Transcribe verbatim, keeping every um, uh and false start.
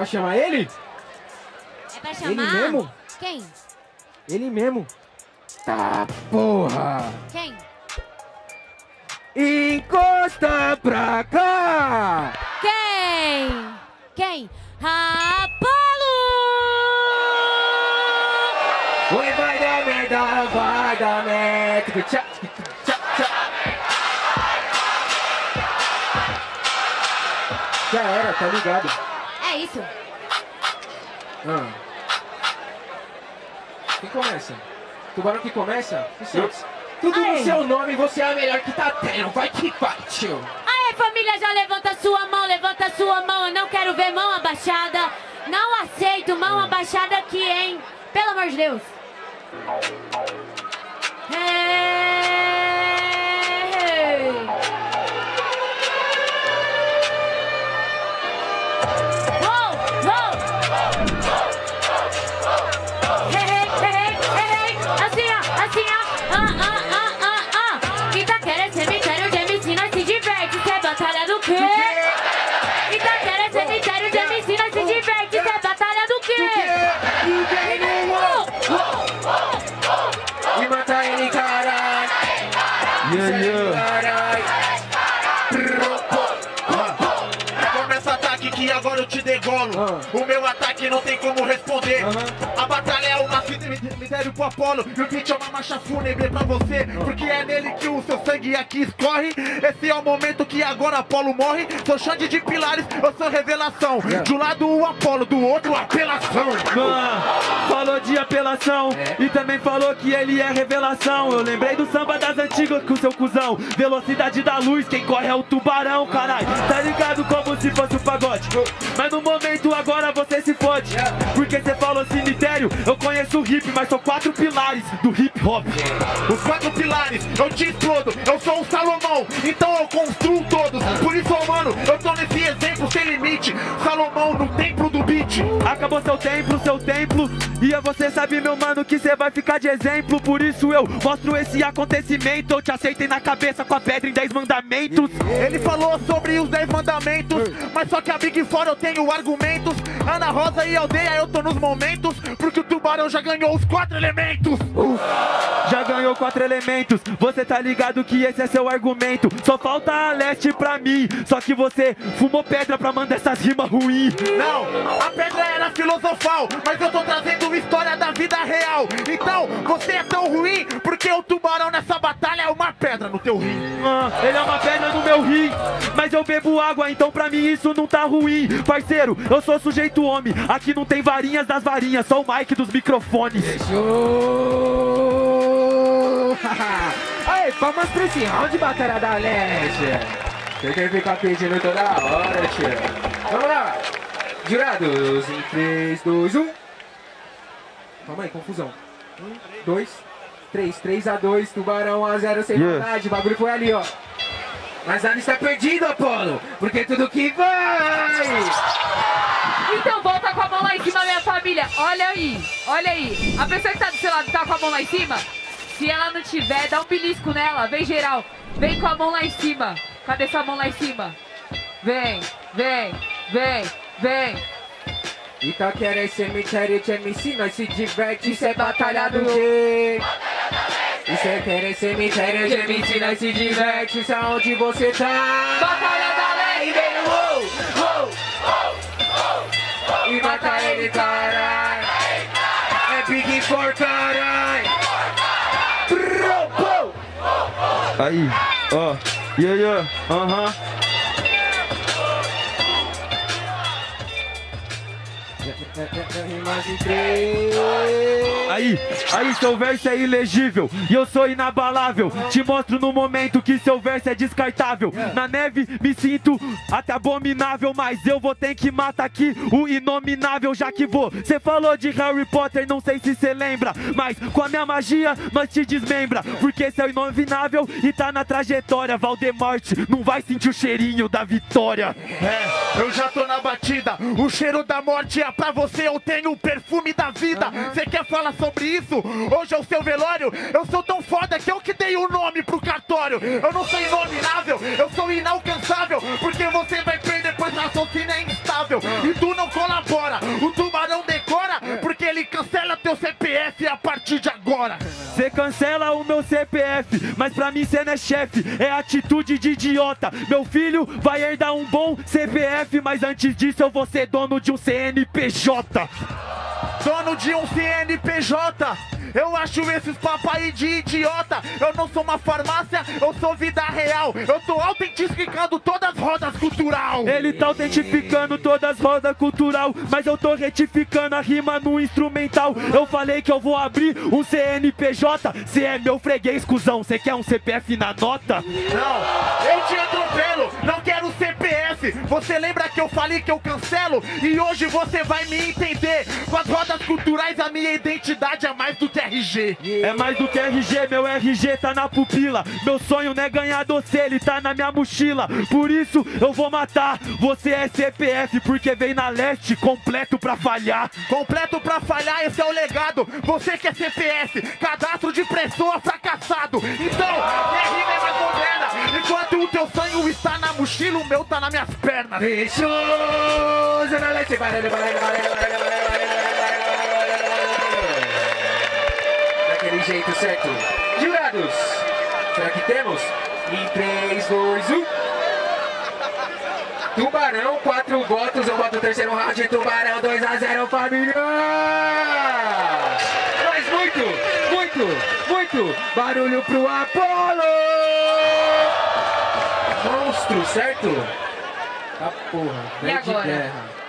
pra chamar ele? É pra chamar? Ele mesmo? Quem? Ele mesmo. Tá, porra. Quem? Encosta pra cá. Quem? Quem? Apolo! Oi, vai dar merda, vai dar merda. Tchau, tchau, tchau. Já era, tá ligado? É isso. Ah. Quem começa? Tubarão que começa? Eu, tudo Ai. no seu nome, você é a melhor que tá tendo. Vai que vai, tio. Aê, família, já levanta sua mão, levanta sua mão. Eu não quero ver mão abaixada. Não aceito mão abaixada aqui, hein? Pelo amor de Deus. Hey. Uou, uou. Hey, hey, hey, hey, hey. Assim, ó, assim, ó. Ah, ah, ah, ah, ah. Itaquera é cemitério de M C, nós se diverte. Cê é batalha do quê? Itaquera é cemitério de M C, nós se diverte. Cê é batalha do quê? E mata ele, caralho. Yeah, yeah. Começa o ataque que agora eu te degolo. Ah. O meu ataque não tem como responder. Aham. A batalha é uma cemitério pro Apolo. E o beat é uma marcha fúnebre pra você. Porque é nele que o seu sangue aqui escorre. Esse é o momento que agora Apolo morre. Sou Xande de Pilares, eu sou revelação. Yeah. De um lado o Apolo, do outro apelação. Ah, falou de apelação e também falou que ele é revelação. Eu lembrei do samba das antigas com seu cuzão. Velocidade da luz, quem corre é o tubarão, caralho. Tá ligado como se fosse o pagode. Mas no momento agora você se fode. Porque você falou cemitério, eu conheço o hip, mas sou quatro pilares do hip hop. Os quatro pilares, eu te explodo. Eu sou o Salomão, então eu construo todos. Por isso, mano, eu tô nesse exemplo sem limite. Salomão no templo do beat. Acabou seu templo, seu templo. E você sabe, meu mano, que você vai ficar de exemplo. Por isso eu mostro esse acontecimento. Eu te aceitei na cabeça com a pedra em dez mandamentos. Ele falou sobre os dez mandamentos, mas só que a Big Four eu tenho argumentos. Ana Rosa e Aldeia eu tô nos momentos, porque o Tubarão já ganhou os quatro elementos. Já ganhou quatro elementos. Você tá ligado que esse é seu argumento. Só falta a leste pra mim. Só que você fumou pedra pra mandar essas rimas ruins. Não, a pedra era filosofal, mas eu tô trazendo história da vida real. Então, você é tão ruim, porque o Tubarão nessa batalha é uma pedra no teu rim. Ah, ele é uma pedra no meu rim, mas eu bebo água, então pra mim isso não tá ruim. Parceiro, eu sou sujeito homem. Aqui não tem varinhas das varinhas, só o mic dos microfones. Fechou! Aí, palmas pra esse round de batalha da leste. Você quer ficar pedindo toda hora, tio. Vamos lá. Jurados, em três, dois, um. Calma aí, confusão. um, dois, três, três a dois, Tubarão a zero sem Yeah. vontade. O bagulho foi ali, ó. Mas nada está perdido, Apolo, porque tudo que vai. Então volta com a mão lá em cima, minha família. Olha aí, olha aí. A pessoa que tá do seu lado tá com a mão lá em cima? Se ela não tiver, dá um belisco nela. Vem, geral. Vem com a mão lá em cima. Cadê sua mão lá em cima? Vem, vem, vem, vem. Itaquera é cemitério de M C, nós se diverte, isso é batalha do quê? Itaquera é cemitério de M C, nós se diverte, isso é onde você tá. Batalha da lei, vem no uou, uou, E mata ele, caralho. É Big Four, caralho. Aí, ó, yeah, yeah, aham. Aí, aí seu verso é ilegível e eu sou inabalável. Te mostro no momento que seu verso é descartável. Na neve me sinto até abominável, mas eu vou ter que matar aqui o inominável, já que vou. Cê falou de Harry Potter, não sei se cê lembra, mas com a minha magia nós te desmembra, porque cê é o inominável e tá na trajetória. Valdemort não vai sentir o cheirinho da vitória. É, eu já tô na batida. O cheiro da morte é pra você, eu tenho o perfume da vida. Você quer falar sobre isso? Hoje é o seu velório. Eu sou tão foda que eu que dei o nome pro cartório. Eu não sou inominável, eu sou inalcançável, porque você vai perder pra pois raciocínio é instável e tu não colabora. O tubarão decora porque ele cancela teu C P F a partir de agora. Cê cancela o meu C P F, mas pra mim cê não é chefe, é atitude de idiota. Meu filho vai herdar um bom C P F, mas antes disso eu vou ser dono de um C N P J. Dono de um C N P J. Eu acho esses papos aí de idiota. Eu não sou uma farmácia, eu sou vida real. Eu tô autentificando todas as rodas cultural. Ele tá autentificando todas as rodas cultural, mas eu tô retificando a rima no instrumental. Eu falei que eu vou abrir um C N P J. Cê é meu freguês, cuzão, cê quer um C P F na nota? Não, eu te atropelo, não quero C P F. Você lembra que eu falei que eu cancelo? E hoje você vai me entender. Com as rodas culturais a minha identidade é mais do que R G. É mais do que R G, meu R G tá na pupila. Meu sonho não é ganhar doce, ele tá na minha mochila. Por isso eu vou matar. Você é C P F porque vem na leste completo pra falhar. Completo pra falhar, esse é o legado. Você que é C P F, cadastro de pessoa fracassado. Então, minha rima é mais moderna. Enquanto o teu sonho está na mochila, o meu tá nas minhas pernas. Isso, Zona Leste, barulho, barulho, barulho, barulho, barulho, daquele jeito certo. Jurados, será que temos? Em três, dois, um. Tubarão, quatro votos, eu voto o terceiro round. Tubarão, dois a zero, família! Mas muito, muito, muito barulho pro Apolo! Monstro, certo? Tá porra, E velho de agora? guerra.